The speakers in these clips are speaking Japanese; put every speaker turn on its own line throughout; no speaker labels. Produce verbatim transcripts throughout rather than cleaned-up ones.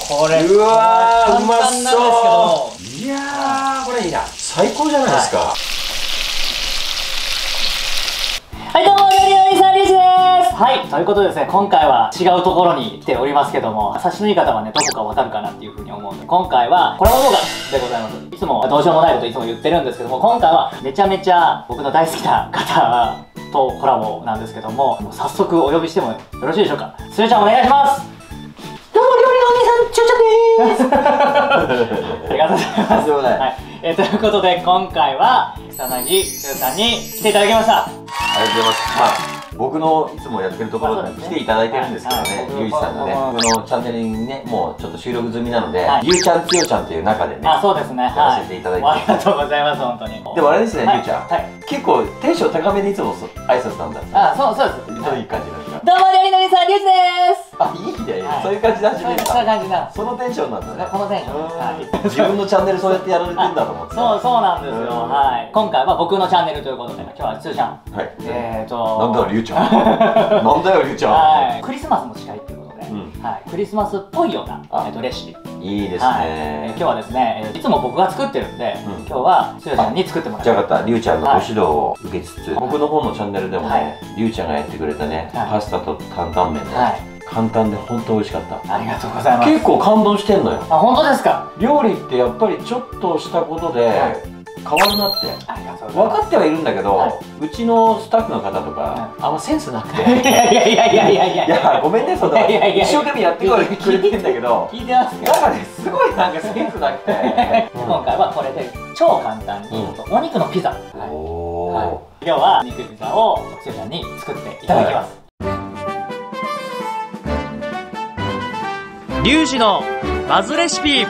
これ
うわー、うま
簡単なんですけども、
いやー、これいいな、最高じゃないですか。
はい、どうも、料理のりさん、りゅうじです。はい、ということでですね、今回は違うところに来ておりますけども、察しのいい方はね、どこかわかるかなっていうふうに思うので、今回はコラボ動画でございます。いつもどうしようもないこといつも言ってるんですけども、今回はめちゃめちゃ僕の大好きな方とコラボなんですけども、もう早速お呼びしてもよろしいでしょうか。すーちゃんお願いします。
どうも、料理のお兄さん、ちゅうちゃんでーす。
ありがとうございます。はい、えー、ということで今回は草薙つーさんに来ていただきました。
ありがとうございます。まあ僕のいつもやってるところに来ていただいてるんですけどね、ゆうじさんがね、僕のチャンネルにね、もうちょっと収録済みなので、ゆうちゃんつよちゃんという中でね、
あ、そうですね、
やらせていただいて、
ありがとうございます、本当に。
でもあれですね、ゆうちゃん、
はい、
結構テンション高めでいつも挨拶なんだって。
あ、そうそうです。
どういう感じなんですか。
どうも、料理のりさん、りゅうじです。
あ、いいね、そういう感じで始めるんだ。
そういう感じなんです。
そのテンションなんですね。
このテンション。
自分のチャンネルそうやってやられてんだと思って。
そうそうなんですよ。はい。今回は僕のチャンネルということで、今日はつーちゃん。はい。えっと。
なんだよ、りゅうちゃん。なんだよ、りゅうちゃん。
はい。クリスマスの司会っていうことで、はい。クリスマスっぽいようなえっとレシピ。
いいですね。
今日はですね、いつも僕が作ってるんで、今日はつーちゃんに作ってもらいます。
じゃあよかった、りゅうちゃんのご指導を受けつつ、僕の方のチャンネルでもね、りゅうちゃんがやってくれたね、パスタと担々麺ね。簡単で本当美味しかった。
ありがとうございます。
結構感動してんのよ。
あ、本当ですか。
料理ってやっぱりちょっとしたことで変わるなって分かってはいるんだけど、うちのスタッフの方とかあんまセンスなくて、いやいやいやいやいやいやいや、ごめんね、そんな一生懸命やってくれてんだけど、
聞いてますか。
だからね、すごいなんかセンスなくて、
今回はこれで超簡単にお肉のピザ、今日は肉ピザをつーちゃんに作っていただきます。リュウジのバズレシピ。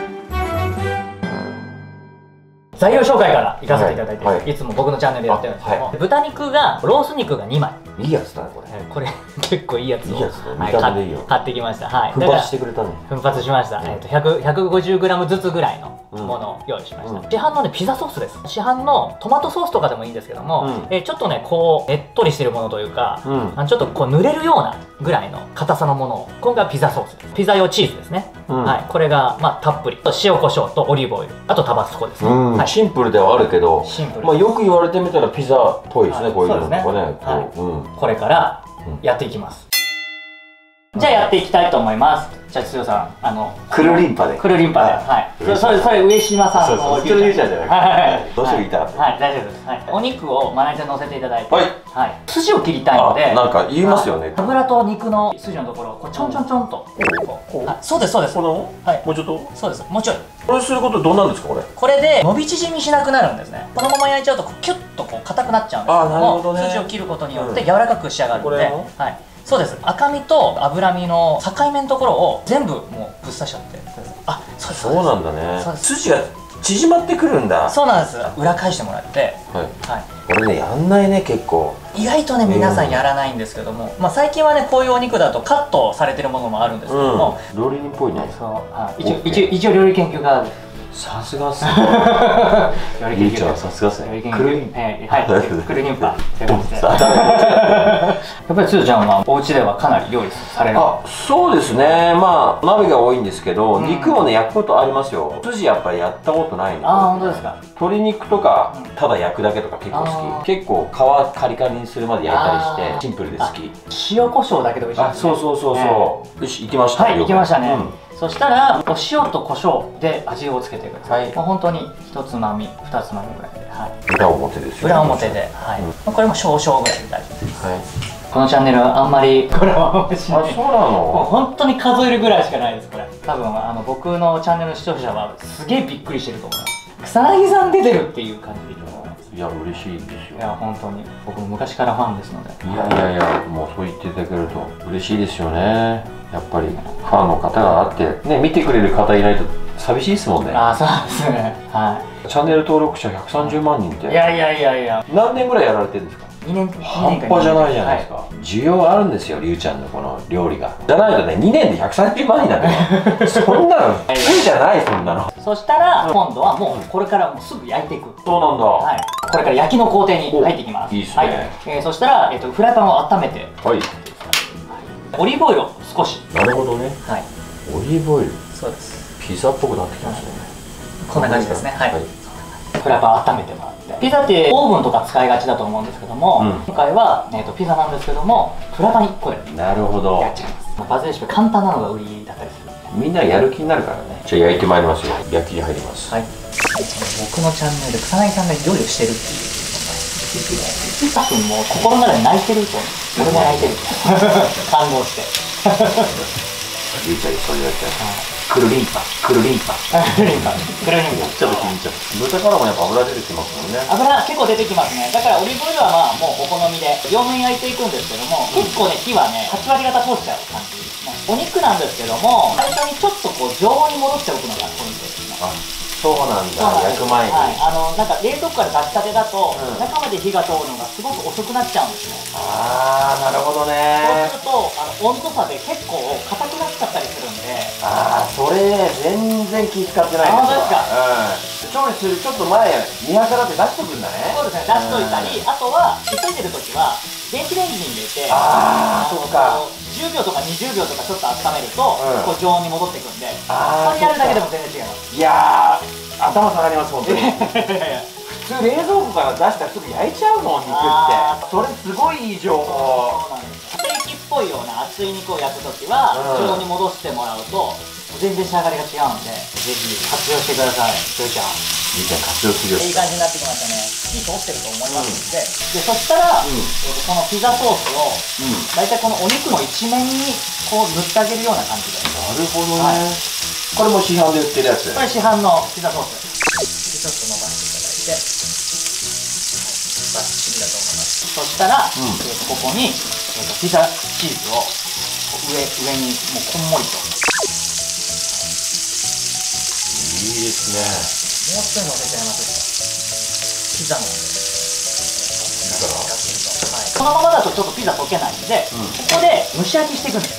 材料紹介からいかせていただいて、はいはい、いつも僕のチャンネルでやってるんですけども、はい、豚肉がロース肉がにまい。いいやつだねこれ。これ結構いいやつを買ってきました。はい。
奮発してくれたね。
奮発しました。えっとひゃく、ひゃくごじゅうグラム ずつぐらいのものを用意しました。市販のねピザソースです。市販のトマトソースとかでもいいんですけども、えちょっとねこうねっとりしてるものというか、ちょっとこう濡れるようなぐらいの硬さのものを、今回はピザソースです。ピザ用チーズですね。はい。これがまあたっぷりと塩コショウとオリーブオイル、あとタバスコですね。
シンプルではあるけど、まあよく言われてみたらピザっぽいですね、こういうのとかね。
これからやっていきます。じゃあやっていきたいと思います。じゃあつよさん、あの
くるりんぱで
くるりんぱで、はい、それそれ上島さんの
うちのゆうちゃんじゃなくてどうしても言いたかった。
はい、大丈夫です。はい、お肉をまな板に乗せていただいて、はい、筋を切りたいので、
なんか言いますよね、
油と肉の筋のところをこうちょんちょんちょんと、そうですそうです。
このはいもうちょっと、
そうです、もうちょい。
これすることどうなんですか。これこ
れで伸び縮みしなくなるんですね。このまま焼いちゃうとキュッとこう硬くなっちゃうんですけども、筋を切ることによって柔らかく仕上がるので、はい、そうです。赤身と脂身の境目のところを全部もうぶっ刺しちゃって。あ、そうです。
そうなんだね。筋が縮まってくるんだ。
そうなんです。裏返してもらって、はいはい。
これねやんないね結構。
意外とね皆さんやらないんですけども、まあ最近はねこういうお肉だとカットされてるものもあるんですけども、
料理人っぽいね。
そう。一応一応一応料理研究家です。
さすがっすね。ゆうちゃんさすがっすね。
くるりんぱ、はい、くるりんぱ。やっぱりつーちゃんはお家ではかなり料理される。
あ、そうですね。まあ鍋が多いんですけど、肉もね焼くことありますよ。筋やっぱりやったことないんで。
あ、本当ですか。
鶏肉とかただ焼くだけとか結構好き。結構皮カリカリにするまで焼いたりしてシンプルで好き。
塩コショウだけで美味しい。
あ、そうそうそうそう。よし、行きました。
はい、行きましたね。そしたらお塩と胡椒で味をつけてください。もう本当に一つまみ、二つまみぐらいで、はい。
裏表ですよ。
裏表で、はい。これも少々ぐらいで大丈夫です。はい。このチャンネルはあんまりこれはしない。あ、そうなの。もう本当に数えるぐらいしかないです。これ。多分あの僕のチャンネルの視聴者はすげえびっくりしてると思います。草薙さん出てるっていう感じでいいと思います。
いや嬉しいですよ。
いや本当に僕も昔からファンですので。
いやいやいや、もうそう言っていただけると嬉しいですよね。やっぱりファンの方があってね、見てくれる方いないと寂しいですもんね。
ああ、そうですね。はい。
チャンネル登録者ひゃくさんじゅうまんにんって。
いやいやいやいや。
何年ぐらいやられてるんですか。
にねん。
半端じゃないじゃないですか。需要あるんですよ、りゅうちゃんのこの料理が。じゃないとね、にねんでひゃくさんじゅうまんにんなんだよ。そんなの普通じゃない、そんなの。
そしたら今度はもうこれからもうすぐ焼いていく。
そうなんだ。はい。
これから焼きの工程に入っていきます。
いいですね。はい。
えそしたらえっとフライパンを温めて。はい。オリーブオイルを少し。
なるほどね。はい。オリーブオイル。
そうです。
ピザっぽくなってきましたね。
こんな感じですね。はい。フライパン温めてもらって、ピザってオーブンとか使いがちだと思うんですけども、今回はえっとピザなんですけども、フライパンいっこでなるほどやっちゃいます。バズレシピ簡単なのが売りだったりする。みんなやる気になるからね。じゃあ焼いてまいりますよ。焼きに入ります。はい。僕のチャンネルで草薙さんが料理をしてるっていう。スタッフも心の中で泣いてると思う。俺も泣いてる。感動して。ゆうちゃんにそう言われて。くるりんぱ、くるりんぱ。くるりんぱ、くるりんぱ。ちょっと気に入っちゃう。豚からもやっぱ油出てきますもんね。油結構出てきますね。だからオリーブオイルはまあもうお好みで両面焼いていくんですけども、結構ね火はねはち割方通しちゃう感じですね。お肉なんですけども、最初にちょっとこう常温に戻しておくのがポイントですね。そうなんだ、焼く前に。はい、あのなんか冷蔵庫から出したてだと、うん、中まで火が通るのがすごく遅くなっちゃうんですね。ああ、なるほどね。そうするとあの温度差で結構硬くなっちゃったりするんで。ああ、それ全然気使ってないですわ。調理するちょっと前見計らって出しとくんだね。そうですね、出しといたり、あとは急いでる時は電子レンジに入れて、ああ、そうか、じゅうびょうとかにじゅうびょうとかちょっと温めると、うん、こう常温に戻っていくんで、あそれやるだけでも全然違います。いやー、頭下がります本当に。普通冷蔵庫から出したらすぐ焼いちゃうの肉って。それすごいいい情報。ステーキっぽいような熱い肉を焼くときは、うん、常温に戻してもらうと全然仕上がりが違うんで、ぜひ活用してください。ゆうちゃん、ゆうちゃん活用するよ。いい感じになってきましたね。火通ってると思いますので、うん、でそしたら、うん、えー、とこのピザソースを、うん、大体このお肉の一面にこう塗ってあげるような感じで。なるほどね、はい、これも市販で売ってるやつ。これ市販のピザソース。ちょっと伸ばしていただいて、はい、バッチリだと思います。そしたら、うん、えー、とここに、えー、とピザチーズを上上にもうこんもりと。いいですね。もうちょい乗せちゃいます。ピザの。はい、このままだとちょっとピザ溶けないんで、うん、ここで蒸し焼きしていくんです。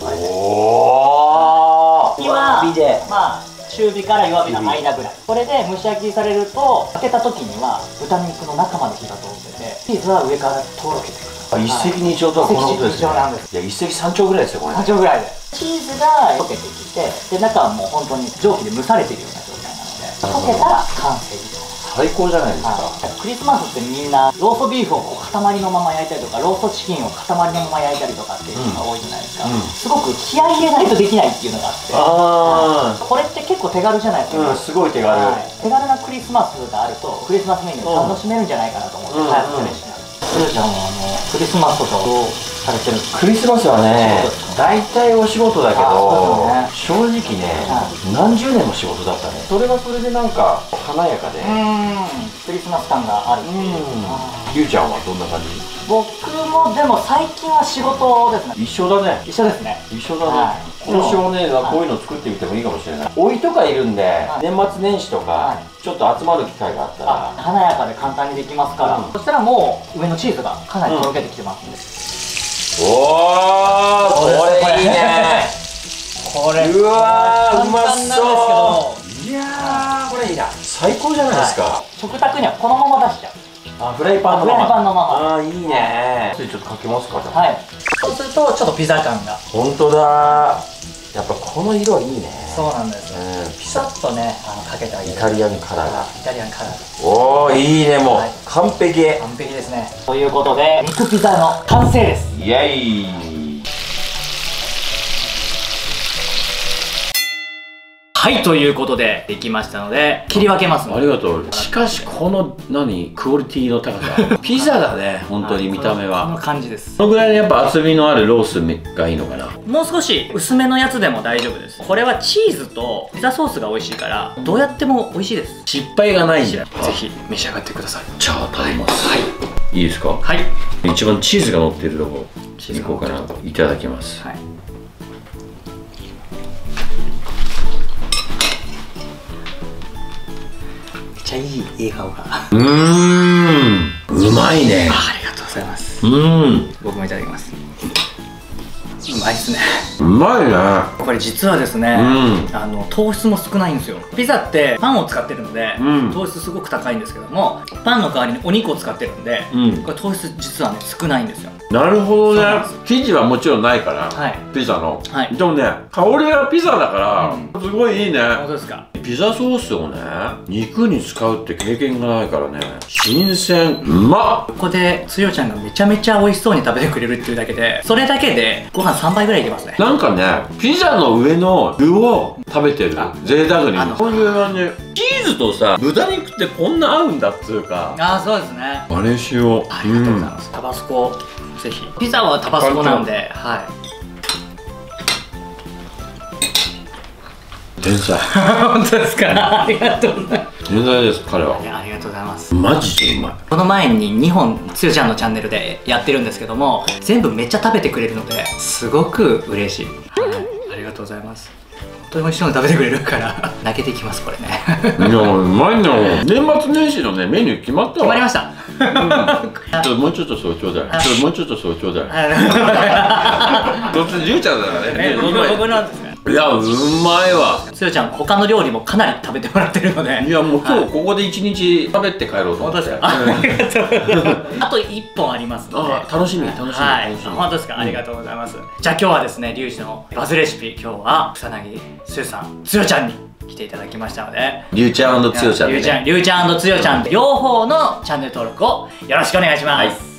おお。火はまあ中火から弱火の間ぐらい。これで蒸し焼きされると開けた時には豚肉の中まで火が通ってて、チーズは上からとろけてくる。一石二鳥とはこのことですね。いや、一石三鳥ぐらいですよこれ。三鳥ぐらいで。チーズが溶けてきて、で中はもう本当に蒸気で蒸されているような状態なので、溶けたら完成です。最高じゃないですか。クリスマスってみんなローストビーフをこう塊のまま焼いたりとか、ローストチキンを塊のまま焼いたりとかっていうのが多いじゃないですか。うん、すごく気合い入れないとできないっていうのがあって、あ、これって結構手軽じゃないですか。うん、すごい手軽、はい、手軽なクリスマスがあるとクリスマスメニュー楽しめるんじゃないかなと思って開発したレシピなんです。すーちゃんはあのクリスマスとかどうされてるんですか？クリスマスはね、大体お仕事だけど、ね、正直ね、はい、何十年も仕事だったね。それはそれでなんか華やかで、うん、クリスマス感があるっていう。ゆうちゃんはどんな感じ？僕もでも最近は仕事ですね。一緒だね。一緒ですね。一緒だね。はい、今年はね、こういうの作ってみてもいいかもしれない。おいとかいるんで、はい、年末年始とか、はい、ちょっと集まる機会があったら華やかで簡単にできますから、うん、そしたらもう上のチーズがかなりとろけてきてますんで、うん、おー、これいいね。これうわー、うまそう。いやー、これいいな。最高じゃないですか。はい、食卓にはこのまま出しちゃう。あ、フライパンのまま。フライパンのまま。あ、いいね。ちょっとかけますか。はい。そうするとちょっとピザ感が。本当だ。やっぱこの色いいね。そうなんです。うん。ピザッとね、あのかけてあげる。イタリアンカラー。イタリアンカラー。おお、いいね、もう完璧。完璧ですね。ということで肉ピザの完成です。イエイ。はい、ということでできましたので切り分けますので。ありがとう。しかしこの何クオリティの高さ。ピザだね、本当に見た目は。この感じです。このぐらいのやっぱ厚みのあるロースがいいのかな。もう少し薄めのやつでも大丈夫です。これはチーズとピザソースが美味しいからどうやっても美味しいです。失敗がないんでぜひ召し上がってください。じゃあ食べます。はい、いいですか。はい。一番チーズが乗ってるとこいこうかな。いただきます。はい。いい笑顔が。うーん、うまいね。ありがとうございます。うん、僕もいただきます。 まいっすね。
うまいね。
これ実はですね、
うん、
あの糖質も少ないんですよ。ピザってパンを使ってるので、うん、糖質すごく高いんですけども、パンの代わりにお肉を使ってるんで、うん、これ糖質実はね少ないんですよ。
なるほどね。生地はもちろんないから、はい、ピザの、はい、でもね香りがピザだから、うん、すごいいいね。本当ですか。ピザソースをね肉に使うって経験がないからね、新鮮、うまっ。ここでつよちゃんがめちゃめちゃ美味しそうに食べてくれるっていうだけで、それだけでご飯さんばいぐらいいけますね。なんかねピザの上の具を食べてる、贅沢に。こういう感じ。チーズとさ豚肉ってこんな合うんだっつうか。ああそうですね。あれしよう。ありがとうございます。タバスコぜひ。ピザはタバスコなんで、はい。天才。本当ですか。ありがとうございます。天才です彼は。いやありがとうございます。マジでうまい。この前ににほんつよちゃんのチャンネルでやってるんですけども、全部めっちゃ食べてくれるのですごく嬉しい。はい、ありがとうございます。本当に美味しいの食べてくれるから泣けてきますこれね。いやうまいんだもん。年末年始のねメニュー決まったわ。決まりました。ちょっともうちょっとそうちょうだい。ちょっともうちょっとそうちょうだい。どっちりゅうちゃんだからね。僕なんですね。いやうまいわ。つよちゃん他の料理もかなり食べてもらってるので。いやもう今日ここで一日食べて帰ろうと思って。あといっぽんありますので楽しみ楽しみ。はい本当ですか。ありがとうございます。じゃあ今日はですねリュウジのバズレシピ、今日は草薙つよさんつよちゃんに来ていただきましたので、リュウちゃん&つよちゃん、リュウちゃん、リュウちゃん&つよちゃん両方のチャンネル登録をよろしくお願いします。